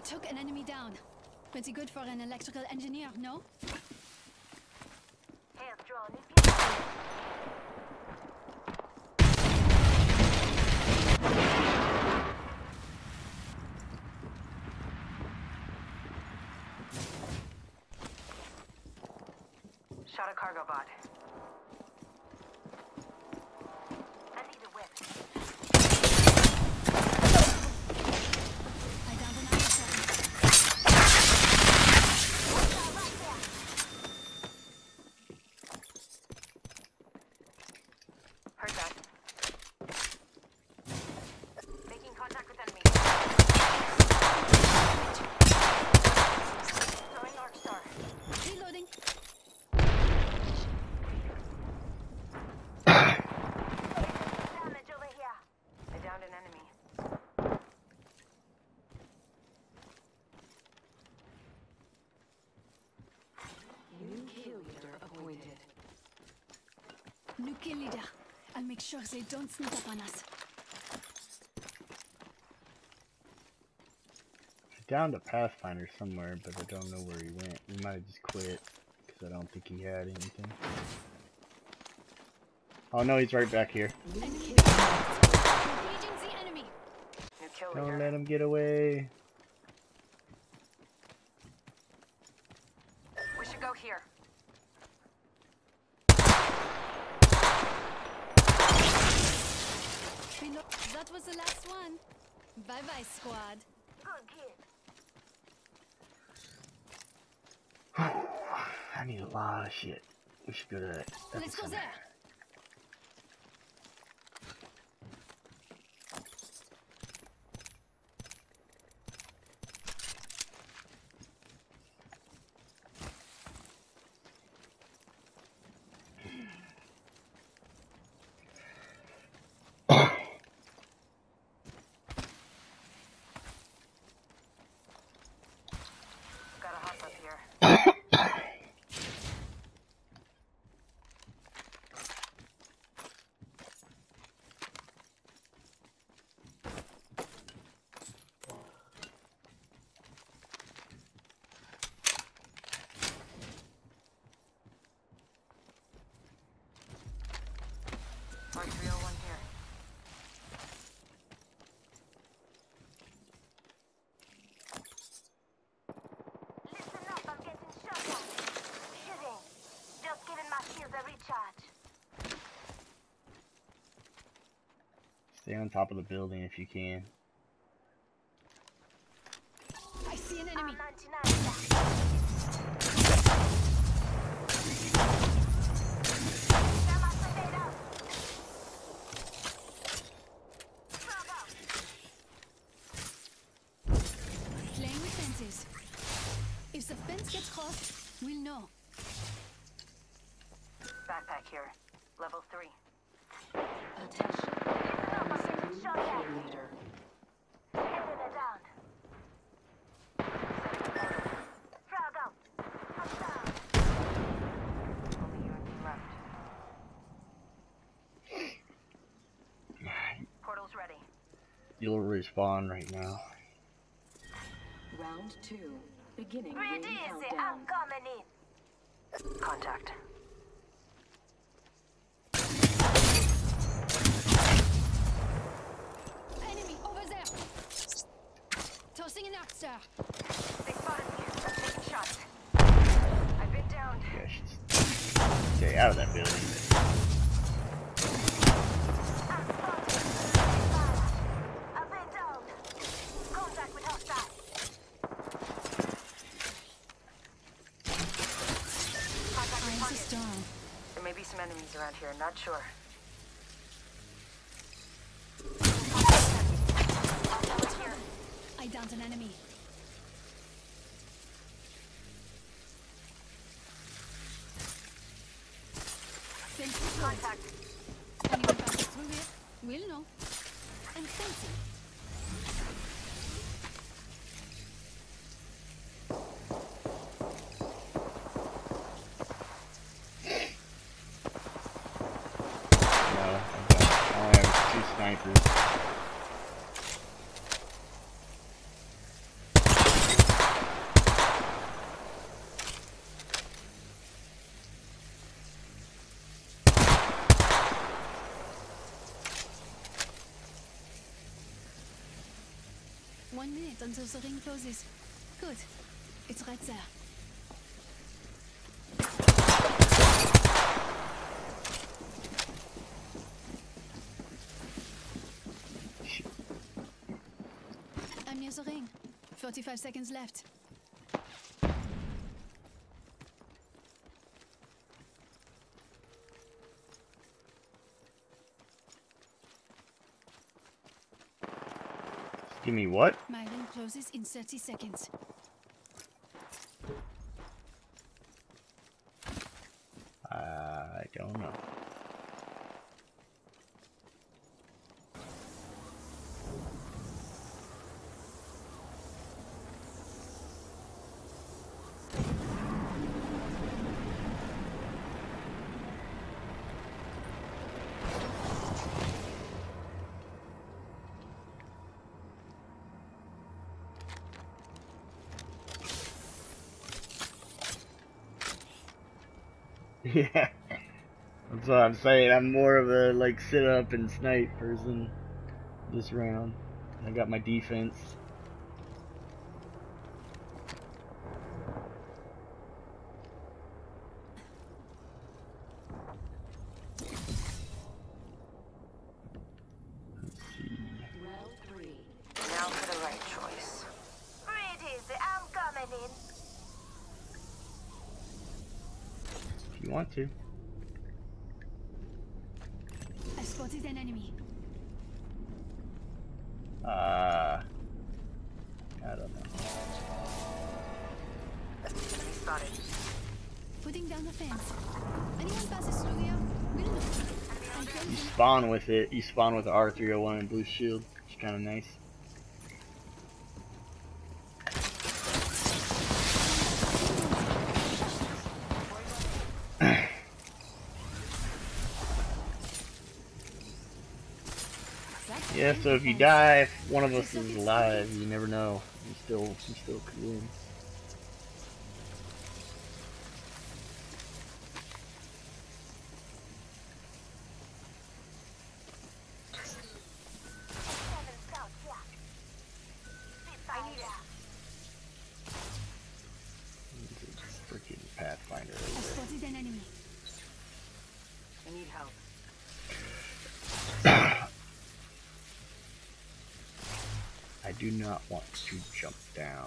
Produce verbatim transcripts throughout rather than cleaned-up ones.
took an enemy down. Pretty good for an electrical engineer, no? Hands drawn. Shot a cargo bot. I need a whip. I downed another seven. Right there. Heard that. Making contact with enemy. Throwing Arc Star. Reloading. Damage over here. I downed an enemy. New kill leader appointed. New kill leader. I'll make sure they don't sneak up on us. I downed a Pathfinder somewhere, but I don't know where he went. He might have just quit, because I don't think he had anything. Oh no, he's right back here. Engaging the enemy. New kill Don't leader. let him get away. We should go here. Reload. That was the last one. Bye bye, squad. Good kid. I need a lot of shit. We should go to that. Let's go epicenter. there. Got a hop up here. R three oh one here. Listen up, I'm getting shot at. Shooting. Just giving my shields a recharge. Stay on top of the building if you can. I see an enemy. I'm ninety-nine back. Got my grenade out. Frog out. Playing with fences. If the fence gets crossed, we'll know. Backpack here. Level three. Attention. Listen up, I'm getting New shot kill at. leader. Heading it down. Frog out. I'm down. Only you and me left. Portal's ready. You'll respawn right now. Round two. Beginning Breathe ring easy, countdown. I'm coming in. Contact. Enemy over there. Tossing an arc star. They spotted me. I'm taking shots. I've been downed. Yeah, I should stay out of that building. I'm spotted. I've been downed. Contact with hostile. Contact I'm responded. so strong. There may be some enemies around here, not sure. I downed an enemy. Fence deployed. Contact. Anyone passes through here, we'll know. And fencing. No, I don't. I only have two snipers. one minute until the ring closes. Good. It's right there. I'm near the ring. forty-five seconds left. Give me what? My ring closes in thirty seconds. I don't know. Yeah, that's what I'm saying. I'm more of a like sit up and snipe person this round. I got my defense. Let's see. Round three. Now for the right choice. Breathe easy, I'm coming in. If you want to. I spotted an enemy. Uh, I don't know. Spotted. Putting down the fence. Anyone passes through here? We'll know. I killed You him. spawn with it. You spawn with the R three oh one and blue shield. It's kind of nice. Yeah, so if you die, if one of us is alive, you never know. You still, you still could win. Seven scouts here. Spitfire. Freaking Pathfinder. I spotted an enemy. I need help. I do not want to jump down.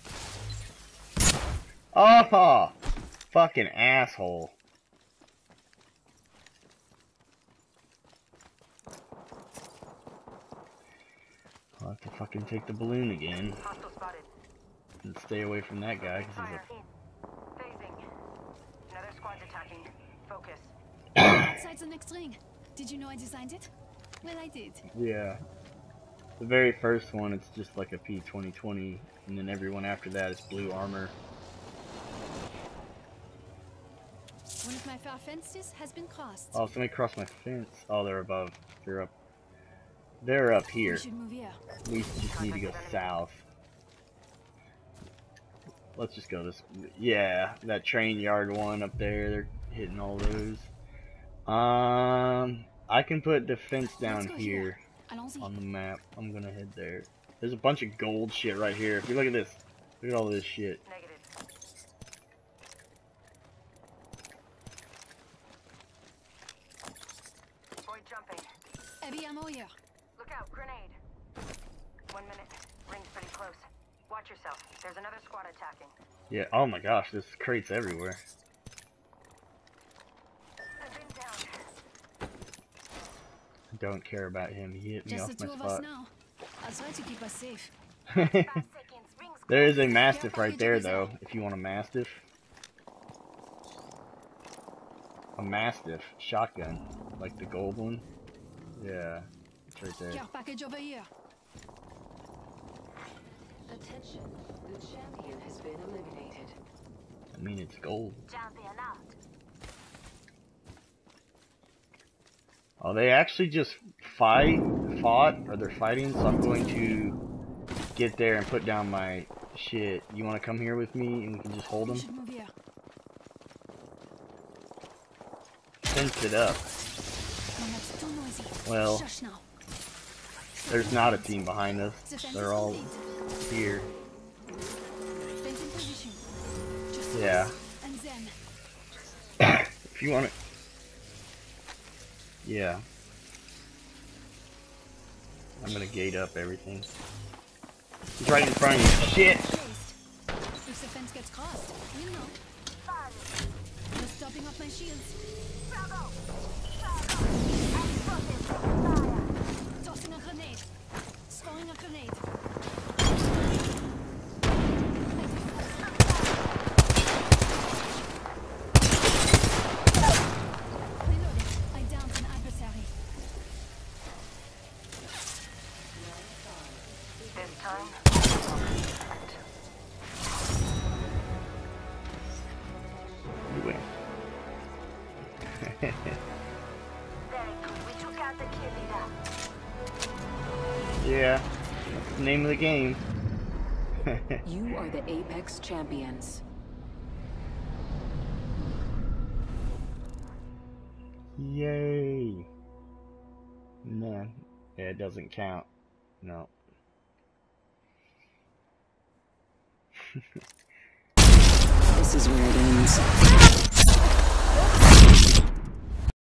Oh, fucking asshole. I'll have to fucking take the balloon again Hostile spotted. and stay away from that guy because Fire. Phasing. Another squad's attacking. Focus. Outside the next ring. Did you know I designed it? Well, I did. he's a yeah. The very first one, it's just like a P twenty twenty, and then everyone after that is blue armor. One of my far fences has been crossed. Oh, somebody crossed my fence. Oh, they're above. They're up. They're up here. We should move here. We just need to go south. Let's just go this. Yeah, that train yard one up there. They're hitting all those. Um, I can put defense down Let's go here here. Allons-y. on the map. I'm gonna head there. There's a bunch of gold shit right here. If you look at this, look at all this shit. Negative. Void jumping. Heavy ammo here. Look out, grenade. One minute. Ring's pretty close. Watch yourself. There's another squad attacking. Yeah. Oh my gosh, there's crates everywhere. I've been down. I don't care about him. He hit me Just off the my two of us spot. now. I'll try to keep us safe. Five seconds. Rings There is a mastiff right there, though. If you want a mastiff, a mastiff shotgun, like the gold one. Yeah, it's right there. Care package over here. Attention. The champion has been eliminated. I mean, it's gold. Champion out. Oh, they actually just fight, fought, or they're fighting. So I'm going to get there and put down my shit. You want to come here with me, and we can just hold We them? should move here. Fence it up. No, that's too noisy. Well, Shush now. there's not a team behind us. The fence They're is all complete. here. Fence in position. Just Yeah. and then If you want it. Yeah. I'm gonna gate up everything. He's right in front of you. Shit! placed. If the fence gets crossed, we'll know. Fun. Just topping off my shields. Bravo. Bravo. I'm spotted. Fire. Tossing a grenade. Throwing a grenade. Reloading. I downed an adversary. This time, You win. Very good. We took out the kill leader. Yeah. That's the name of the game. You are the Apex champions. Yay. No. Yeah, it doesn't count. No. This is where it ends.